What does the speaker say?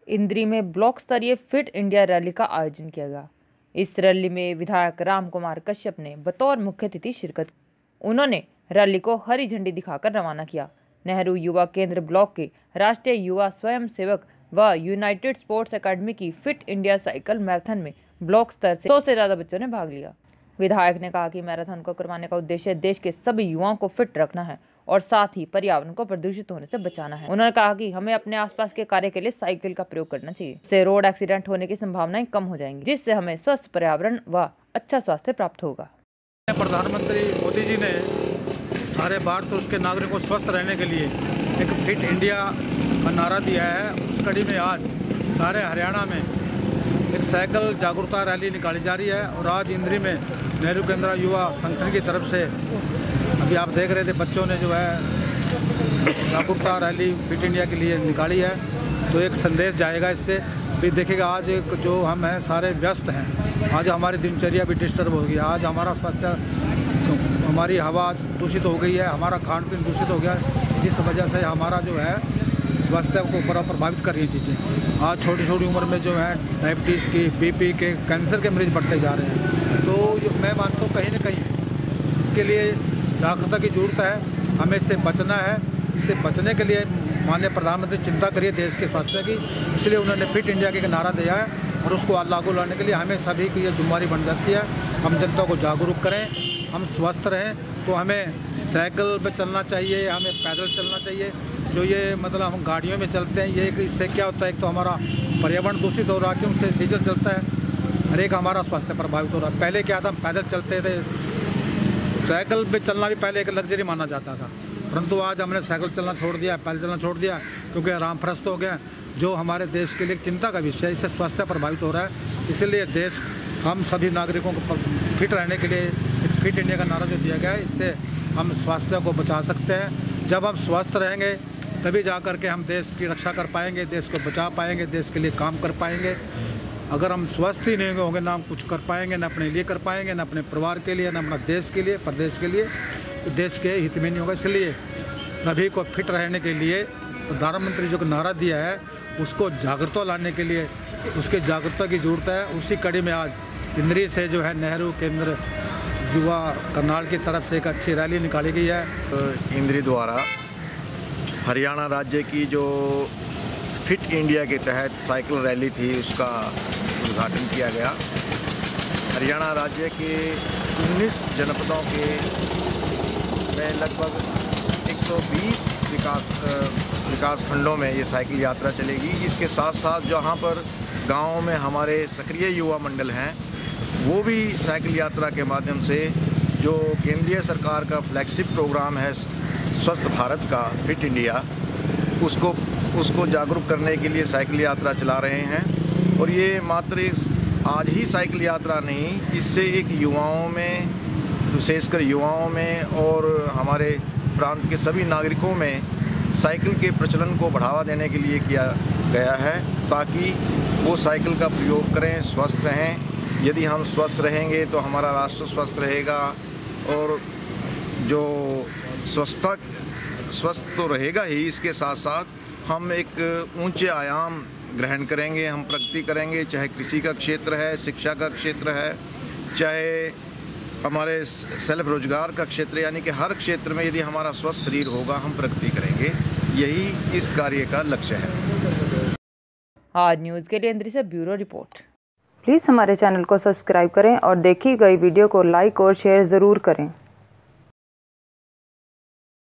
इंद्री में ब्लॉक स्तरीय फिट इंडिया रैली का आयोजन किया गया। इस रैली में विधायक राम कुमार कश्यप ने बतौर मुख्य अतिथि शिरकत की। उन्होंने रैली को हरी झंडी दिखाकर रवाना किया। नेहरू युवा केंद्र ब्लॉक के राष्ट्रीय युवा स्वयं सेवक व यूनाइटेड स्पोर्ट्स एकेडमी की फिट इंडिया साइकिल मैराथन में ब्लॉक स्तर से 100 से ज्यादा बच्चों ने भाग लिया। विधायक ने कहा कि मैराथन को करवाने का उद्देश्य देश के सभी युवाओं को फिट रखना है और साथ ही पर्यावरण को प्रदूषित होने से बचाना है। उन्होंने कहा कि हमें अपने आसपास के कार्य के लिए साइकिल का प्रयोग करना चाहिए। इससे रोड एक्सीडेंट होने की संभावनाएं कम हो जाएंगी, जिससे हमें स्वस्थ पर्यावरण व अच्छा स्वास्थ्य प्राप्त होगा। प्रधानमंत्री मोदी जी ने सारे भारत उसके नागरिकों को स्वस्थ रहने के लिए एक फिट इंडिया का नारा दिया है। उस कड़ी में आज सारे हरियाणा में एक साइकिल जागरूकता रैली निकाली जा रही है और आज इंद्री में नेहरू केंद्र युवा संगठन की तरफ से अभी आप देख रहे थे बच्चों ने जो है जागरूकता रैली फिट इंडिया के लिए निकाली है। तो एक संदेश जाएगा इससे भी। देखिएगा आज एक जो हम हैं सारे व्यस्त हैं, आज हमारी दिनचर्या भी डिस्टर्ब हो गई। आज हमारा स्वास्थ्य, हमारी हवा दूषित हो गई है, हमारा खान पीन दूषित हो गया है, जिस वजह से हमारा जो है स्वास्थ्य को बड़ा प्रभावित कर रही हैं चीज़ें। आज छोटी छोटी उम्र में जो है डायबिटीज़ की, बीपी के, कैंसर के मरीज बढ़ते जा रहे हैं। तो मैं मानता हूँ कहीं ना कहीं इसके लिए जागरूकता की ज़रूरत है। हमें इससे बचना है। इससे बचने के लिए माननीय प्रधानमंत्री चिंता करिए देश के स्वास्थ्य की, इसलिए उन्होंने फिट इंडिया का नारा दिया है और उसको लागू लाने के लिए हमें सभी की ये जिम्मेदारी बन जाती है। हम जनता को जागरूक करें, हम स्वस्थ रहें। तो हमें साइकिल पे चलना चाहिए, हमें पैदल चलना चाहिए। जो ये मतलब हम गाड़ियों में चलते हैं, ये इससे क्या होता है, एक तो हमारा पर्यावरण दूषित हो रहा है क्योंकि उससे डीजल चलता है, हर एक हमारा स्वास्थ्य प्रभावित हो रहा है। पहले क्या था, हम पैदल चलते थे, साइकिल पे चलना भी पहले एक लग्जरी माना जाता था, परंतु आज हमने साइकिल चलना छोड़ दिया, पैदल चलना छोड़ दिया क्योंकि आरामप्रस्त हो गया, जो हमारे देश के लिए चिंता का विषय है। इससे स्वास्थ्य प्रभावित हो रहा है। इसलिए देश, हम सभी नागरिकों को फिट रहने के लिए फिट इंडिया का नारा जो दिया गया है, इससे हम स्वास्थ्य को बचा सकते हैं। जब हम स्वस्थ रहेंगे तभी जा कर के हम देश की रक्षा कर पाएंगे, देश को बचा पाएंगे, देश के लिए काम कर पाएंगे। अगर हम स्वस्थ ही नहीं होंगे, ना हम कुछ कर पाएंगे, ना अपने लिए कर पाएंगे, ना अपने परिवार के लिए, ना अपना देश के लिए, प्रदेश के लिए, तो देश के हित में नहीं होगा। इसलिए सभी को फिट रहने के लिए प्रधानमंत्री जो नारा दिया है उसको जागरूकता लाने के लिए उसके जागरूकता की ज़रूरत है। उसी कड़ी में आज इंद्री से जो है नेहरू केंद्र युवा करनाल की तरफ से एक अच्छी रैली निकाली गई है। इंद्री द्वारा हरियाणा राज्य की जो फिट इंडिया के तहत साइकिल रैली थी उसका उद्घाटन किया गया। हरियाणा राज्य के 19 जनपदों के में लगभग 120 विकास खंडों में ये साइकिल यात्रा चलेगी। इसके साथ साथ जहाँ पर गाँव में हमारे सक्रिय युवा मंडल हैं, वो भी साइकिल यात्रा के माध्यम से जो केंद्रीय सरकार का फ्लैगशिप प्रोग्राम है स्वस्थ भारत का फिट इंडिया, उसको जागरूक करने के लिए साइकिल यात्रा चला रहे हैं। और ये मात्र आज ही साइकिल यात्रा नहीं, इससे एक युवाओं में, विशेषकर युवाओं में और हमारे प्रांत के सभी नागरिकों में साइकिल के प्रचलन को बढ़ावा देने के लिए किया गया है, ताकि वो साइकिल का प्रयोग करें, स्वस्थ रहें। यदि हम स्वस्थ रहेंगे तो हमारा राष्ट्र स्वस्थ रहेगा और जो स्वस्थ तो रहेगा ही, इसके साथ साथ हम एक ऊंचे आयाम ग्रहण करेंगे, हम प्रगति करेंगे। चाहे कृषि का क्षेत्र है, शिक्षा का क्षेत्र है, चाहे हमारे सेल्फ रोजगार का क्षेत्र, यानी कि हर क्षेत्र में यदि हमारा स्वस्थ शरीर होगा हम प्रगति करेंगे। यही इस कार्य का लक्ष्य है। आज न्यूज़ के लिए इंद्री से ब्यूरो रिपोर्ट। प्लीज़ हमारे चैनल को सब्सक्राइब करें और देखी गई वीडियो को लाइक और शेयर ज़रूर करें।